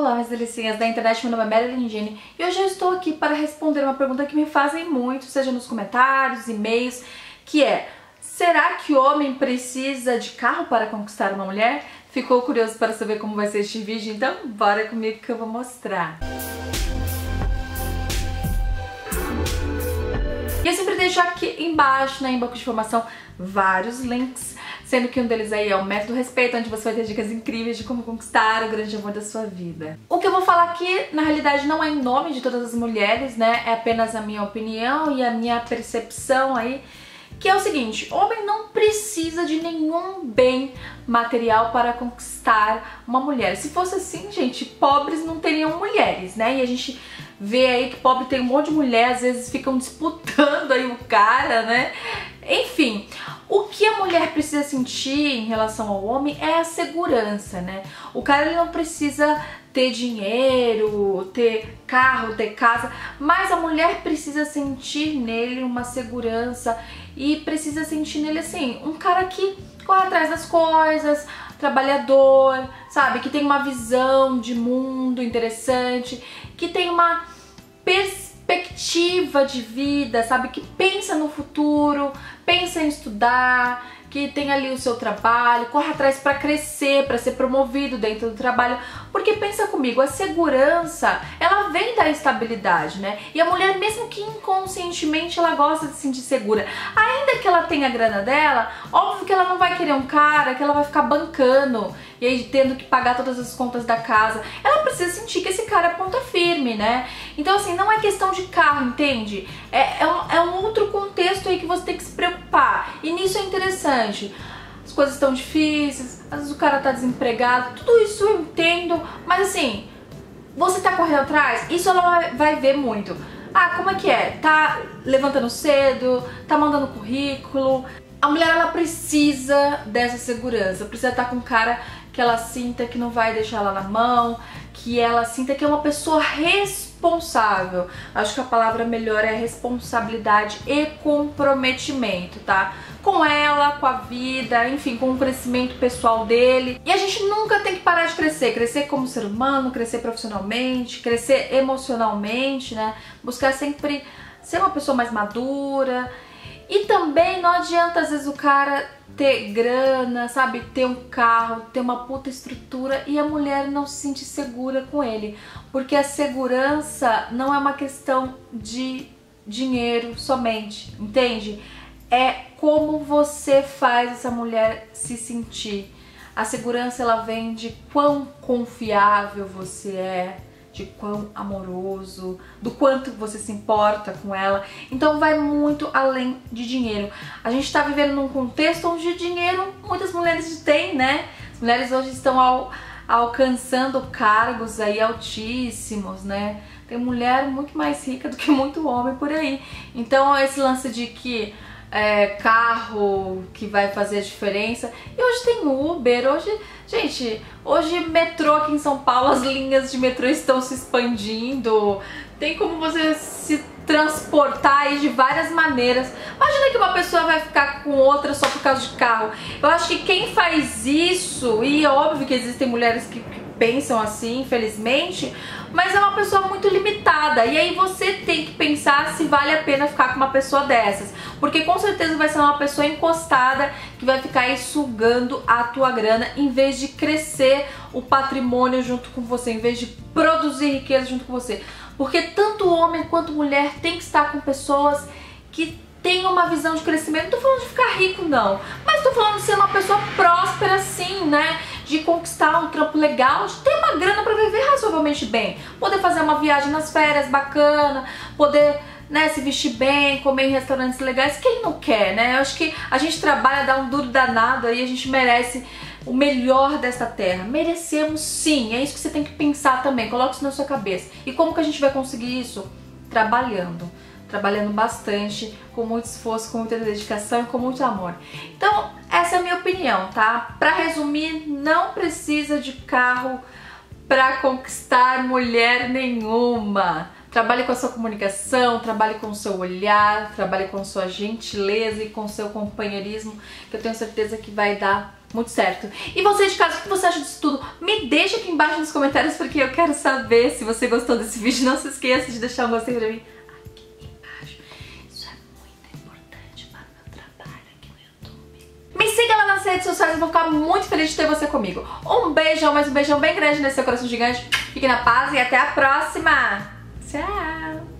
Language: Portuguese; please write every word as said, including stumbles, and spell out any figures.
Olá, minhas delicinhas da internet, meu nome é Marilyn Jenny e hoje eu estou aqui para responder uma pergunta que me fazem muito, seja nos comentários, e-mails, que é: será que o homem precisa de carro para conquistar uma mulher? Ficou curioso para saber como vai ser este vídeo? Então bora comigo que eu vou mostrar. E eu sempre deixo aqui embaixo, na inbox de informação, vários links, sendo que um deles aí é o Método Respeito, onde você vai ter dicas incríveis de como conquistar o grande amor da sua vida. O que eu vou falar aqui, na realidade, não é em nome de todas as mulheres, né? É apenas a minha opinião e a minha percepção aí, que é o seguinte: homem não precisa de nenhum bem material para conquistar uma mulher. Se fosse assim, gente, pobres não teriam mulheres, né? E a gente vê aí que pobre tem um monte de mulher, às vezes ficam disputando aí o cara, né? Enfim, o que a mulher precisa sentir em relação ao homem é a segurança, né? O cara, ele não precisa ter dinheiro, ter carro, ter casa, mas a mulher precisa sentir nele uma segurança e precisa sentir nele, assim, um cara que corre atrás das coisas, trabalhador, sabe? Que tem uma visão de mundo interessante, que tem uma perspectiva de vida, sabe? Que pensa no futuro, pensa em estudar, que tem ali o seu trabalho, corre atrás para crescer, para ser promovido dentro do trabalho. Porque pensa comigo, a segurança, ela vem da estabilidade, né? E a mulher, mesmo que inconscientemente, ela gosta de se sentir segura. Ainda que ela tenha a grana dela, óbvio que ela não vai querer um cara que ela vai ficar bancando e aí tendo que pagar todas as contas da casa. Ela precisa sentir que esse cara é ponta firme, né? Então, assim, não é questão de carro, entende? É, é, um, é um outro contexto aí que você tem que se preocupar. E nisso é interessante. As coisas estão difíceis, às vezes o cara tá desempregado, tudo isso eu entendo, mas assim, você tá correndo atrás, isso ela vai, vai ver muito. Ah, como é que é? Tá levantando cedo, tá mandando currículo. A mulher, ela precisa dessa segurança, precisa estar com um cara que ela sinta que não vai deixar ela na mão, que ela sinta que é uma pessoa responsável. Acho que a palavra melhor é responsabilidade e comprometimento, tá? Com ela, com a vida, enfim, com o crescimento pessoal dele. E a gente nunca tem que parar de crescer, crescer como ser humano, crescer profissionalmente, crescer emocionalmente, né? Buscar sempre ser uma pessoa mais madura. E também não adianta às vezes o cara ter grana, sabe, ter um carro, ter uma puta estrutura e a mulher não se sentir segura com ele. Porque a segurança não é uma questão de dinheiro somente, entende? É como você faz essa mulher se sentir. A segurança, ela vem de quão confiável você é, de quão amoroso, do quanto você se importa com ela. Então vai muito além de dinheiro. A gente tá vivendo num contexto onde dinheiro muitas mulheres têm, né? As mulheres hoje estão ao, alcançando cargos aí altíssimos, né? Tem mulher muito mais rica do que muito homem por aí. Então esse lance de que É, carro que vai fazer a diferença. E hoje tem Uber, hoje, gente, hoje metrô aqui em São Paulo, as linhas de metrô estão se expandindo, tem como você se transportar aí de várias maneiras. Imagina que uma pessoa vai ficar com outra só por causa de carro. Eu acho que quem faz isso, e é óbvio que existem mulheres que pensam assim, infelizmente, mas é uma pessoa muito limitada. E aí você tem que pensar se vale a pena ficar com uma pessoa dessas, porque com certeza vai ser uma pessoa encostada que vai ficar aí sugando a tua grana, em vez de crescer o patrimônio junto com você, em vez de produzir riqueza junto com você. Porque tanto homem quanto mulher tem que estar com pessoas que tenham uma visão de crescimento. Não tô falando de ficar rico, não, mas tô falando de ser uma pessoa próspera, sim, né? De conquistar um trampo legal, de ter uma grana para viver razoavelmente bem, poder fazer uma viagem nas férias bacana, poder, né, se vestir bem, comer em restaurantes legais. Quem não quer, né? Eu acho que a gente trabalha, dá um duro danado aí, a gente merece o melhor desta terra. Merecemos, sim, é isso que você tem que pensar também, coloque isso na sua cabeça. E como que a gente vai conseguir isso? Trabalhando. Trabalhando bastante, com muito esforço, com muita dedicação e com muito amor. Então, essa é a minha opinião, tá? Pra resumir, não precisa de carro pra conquistar mulher nenhuma. Trabalhe com a sua comunicação, trabalhe com o seu olhar, trabalhe com sua gentileza e com o seu companheirismo, que eu tenho certeza que vai dar muito certo. E você de casa, o que você acha disso tudo? Me deixa aqui embaixo nos comentários, porque eu quero saber se você gostou desse vídeo. Não se esqueça de deixar um gostei pra mim aqui embaixo. Isso é muito importante para o meu trabalho aqui no YouTube. Me siga lá nas redes sociais, eu vou ficar muito feliz de ter você comigo. Um beijão, mas um beijão bem grande nesse seu coração gigante. Fique na paz e até a próxima. Tchau!